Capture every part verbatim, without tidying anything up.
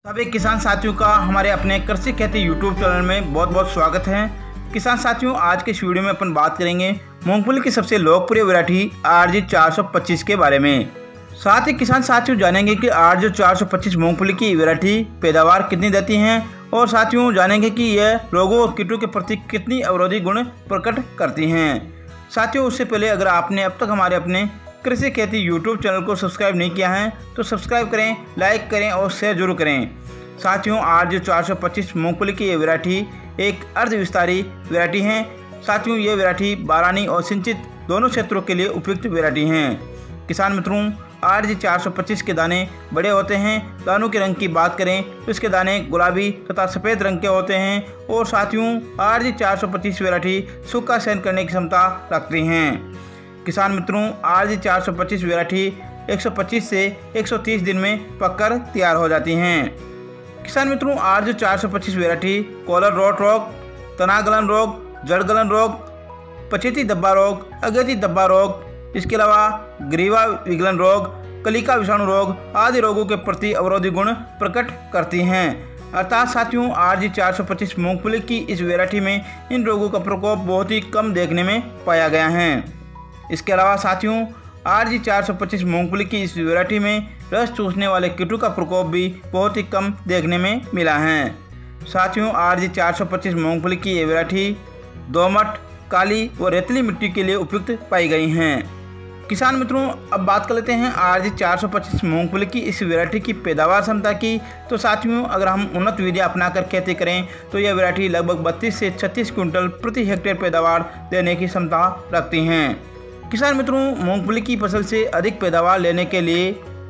सभी किसान साथियों का हमारे अपने कृषि खेती यूट्यूब चैनल में बहुत बहुत स्वागत है। किसान साथियों, आज के इस वीडियो में अपन बात करेंगे मूंगफली की सबसे लोकप्रिय वैरायटी आर जी चार सौ पच्चीस के बारे में। साथ ही किसान साथियों जानेंगे कि आर जी चार सौ पच्चीस मूंगफली की वैरायटी पैदावार कितनी देती है और साथियों जानेंगे कि यह रोगों और कीटों के प्रति कितनी अवरोधी गुण प्रकट करती हैं। साथियों, उससे पहले अगर आपने अब तक हमारे अपने कृषि खेती यूट्यूब चैनल को सब्सक्राइब नहीं किया है तो सब्सक्राइब करें, लाइक करें और शेयर जरूर करें। साथियों, आर जी चार सौ पच्चीस मूंगफली की ये वैरायटी एक अर्ध विस्तारी वैरायटी है। साथियों, ये वैरायटी बारानी और सिंचित दोनों क्षेत्रों के लिए उपयुक्त वैरायटी हैं। किसान मित्रों, आर जी चार सौ पच्चीस के दाने बड़े होते हैं। दानों के रंग की बात करें तो इसके दाने गुलाबी तथा सफ़ेद रंग के होते हैं और साथियों आर जी चार सौ पच्चीस वैरायटी सूखा सहन करने की क्षमता रखती हैं। किसान मित्रों, आर जी चार सौ पच्चीस वैरायटी एक सौ पच्चीस से एक सौ तीस दिन में पककर तैयार हो जाती हैं। किसान मित्रों, आर जी चार सौ पच्चीस वैरायटी कॉलर रोट रोग, तनागलन रोग, जड़गलन रोग, पचेती धब्बा रोग, अगेती धब्बा रोग, इसके अलावा ग्रीवा विगलन रोग, कलिका विषाणु रोग आदि रोगों के प्रति अवरोधी गुण प्रकट करती हैं। अर्थात साथियों, आर जी चार सौ पच्चीस मूंगफली की इस वैरायटी में इन रोगों का प्रकोप बहुत ही कम देखने में पाया गया है। इसके अलावा साथियों, आर जी चार सौ पच्चीस मूंगफली की इस वैरायटी में रस चूसने वाले कीटों का प्रकोप भी बहुत ही कम देखने में मिला है। साथियों, आर जी चार सौ पच्चीस मूंगफली की ये वैरायटी दोमट, काली व रेतीली मिट्टी के लिए उपयुक्त पाई गई हैं। किसान मित्रों, अब बात कर लेते हैं आर जी चार सौ पच्चीस मूंगफली की इस वैरायटी की पैदावार क्षमता की। तो साथियों, अगर हम उन्नत विधियाँ अपनाकर खेती करें तो यह वैरायटी लगभग बत्तीस से छत्तीस क्विंटल प्रति हेक्टेयर पैदावार देने की क्षमता रखती हैं। किसान मित्रों, मूंगफली की फसल से अधिक पैदावार लेने के लिए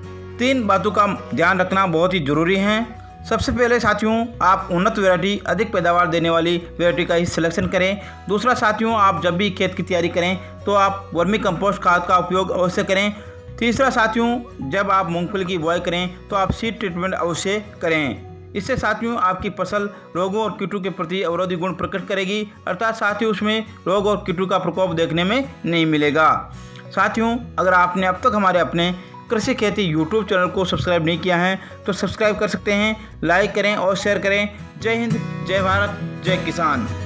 तीन बातों का ध्यान रखना बहुत ही ज़रूरी है। सबसे पहले साथियों, आप उन्नत वैरायटी अधिक पैदावार देने वाली वैरायटी का ही सिलेक्शन करें। दूसरा साथियों, आप जब भी खेत की तैयारी करें तो आप वर्मी कंपोस्ट खाद का उपयोग अवश्य करें। तीसरा साथियों, जब आप मूंगफली की बुआई करें तो आप सीड ट्रीटमेंट अवश्य करें। इससे साथियों आपकी फसल रोगों और कीटों के प्रति अवरोधी गुण प्रकट करेगी, अर्थात साथियों उसमें रोग और कीटों का प्रकोप देखने में नहीं मिलेगा। साथियों, अगर आपने अब तक हमारे अपने कृषि खेती यूट्यूब चैनल को सब्सक्राइब नहीं किया है तो सब्सक्राइब कर सकते हैं, लाइक करें और शेयर करें। जय हिंद, जय भारत, जय किसान।